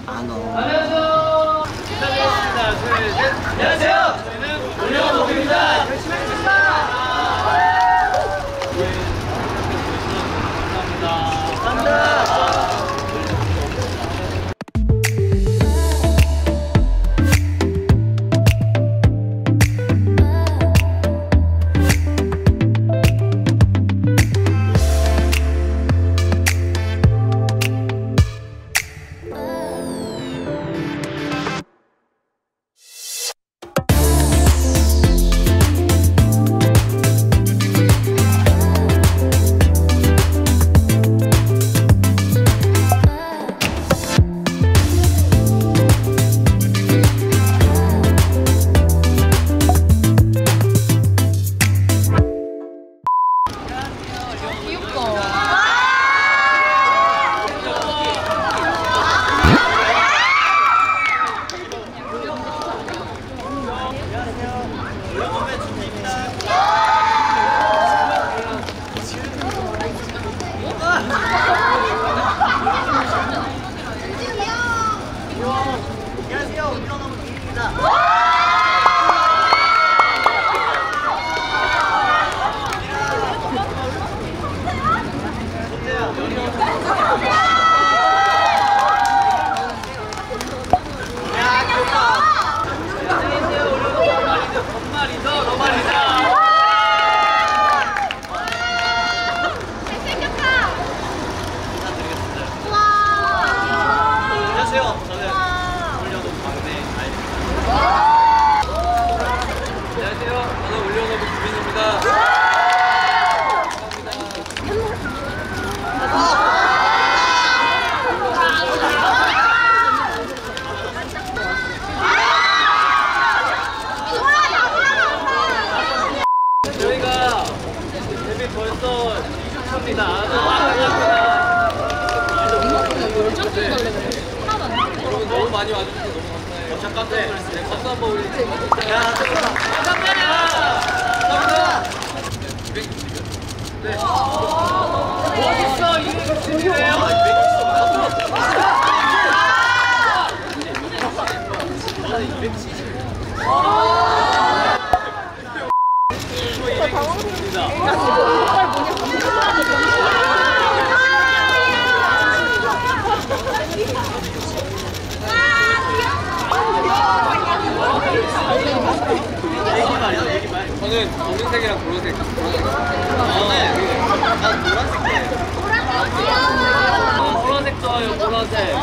안녕하세요. 인사드리겠습니다. 둘, 셋. 안녕하세요. 저희는 올려놓습니다. 열심히 하겠습니다. 감사합니다. 감사합니다. 여러분 너무 많이 와주셔서 너무 감사해요. 잠깐만. 네, 박수 한번 올리세요. 감사합니다. 감사합니다. 네. 멋있어. 260이에요. 저는 검은색이랑 보라색. 난 노란색. 보라색 좋아요. 보라색.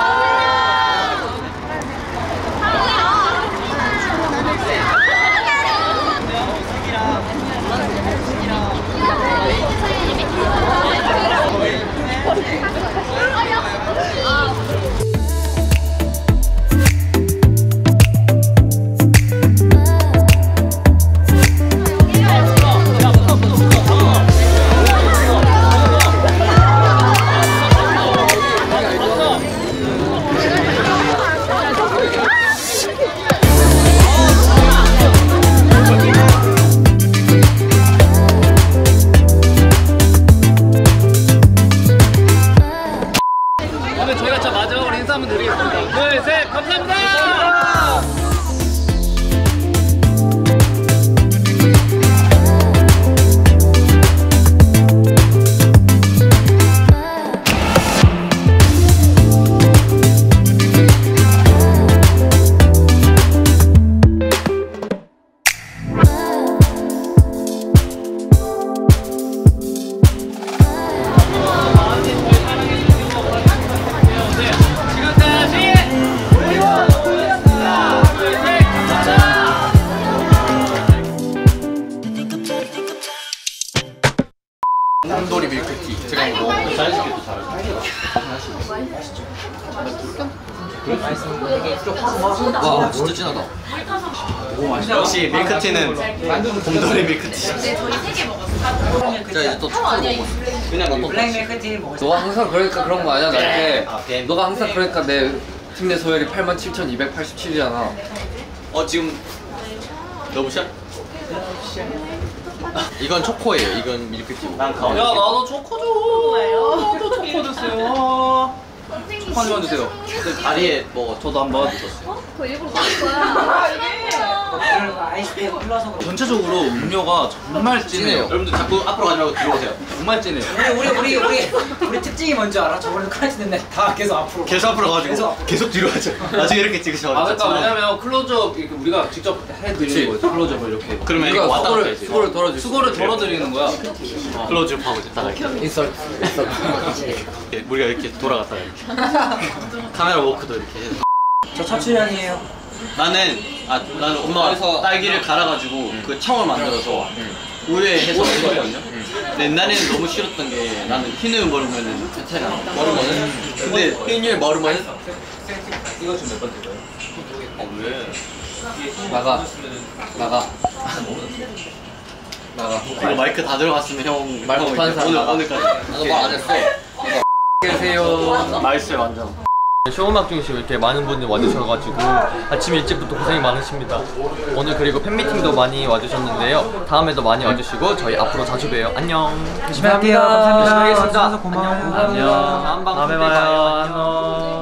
저희가 자 마지막으로 인사 한번 드리겠습니다. 둘, 셋, 감사합니다. 곰돌이 밀크티 제가 한번 먹어볼게요. 자연스럽게 잘하시죠. 와 진짜 진하다. 오 맛있다. 역시 밀크티는 곰돌이 밀크티. 네, 저희 3개 먹었어요. 자 이제 또 초코로 먹었어. 그냥 블랙 밀크티 먹었어. 너가 항상 그러니까 그런 거 아니야 나한테. 아, 뱀. 너가 항상 그러니까 내 팀 내 소열이 87,287이잖아. 지금 러브샷? 이건 초코예요. 이건 밀크티. 난 야 가운데. 나도 초코 줘. 나도 초코 주세요. 선생님 한 입만 주세요. 다리에 뭐 저도 한번. 그거 일부러 먹을 거야. 전체적으로 음료가 정말 진해요. 여러분들 자꾸 앞으로 가지 말고 뒤로 오세요. 정말 진해요. 우리 특징이 뭔지 알아? 저번에 크라치 냈는데 다 계속 앞으로. 계속 앞으로 가가지고 계속 뒤로 가죠. 나중에 이렇게 찍으셔. 아, 그러니까 왜냐면 클로즈업 이렇게 우리가 직접 해드리는 거죠. 클로즈업을 이렇게. 그러면 우리가 이거 왔다 갔다 해야지. 수고를 덜어드리는 거야. 클로즈업 하고 이제 딱 이렇게. 인서트. 이렇게 우리가 이렇게 돌아갔다 이렇게. 카메라 워크도 이렇게 해서. 저 차출량이에요. 나는 엄마가 딸기를 갈아가지고 그 청을 만들어서 우유에 해서 먹었거든요. 근데 옛날에는 너무 싫었던 게 나는 흰우유 먹으면은 괜찮아. 머르면은. 근데 흰우유 먹으면은 이거 지금 몇 번째 거예요? 왜? 나가. 이거 마이크 다 들어갔으면 형 말 못하는 사람 나가. 오늘까지. 나도 말 안 했어. 계세요. 맛있어요 완전. 쇼음악 중심 이렇게 많은 분들이 와주셔가지고 아침 일찍부터 고생이 많으십니다. 오늘 그리고 팬미팅도 많이 와주셨는데요. 다음에도 많이 와주시고 저희 앞으로 자주 봬요. 안녕. 열심히 할게요. 감사합니다. 열심히 하겠습니다. 고마워요. 안녕. 다음에 봐요. 안녕.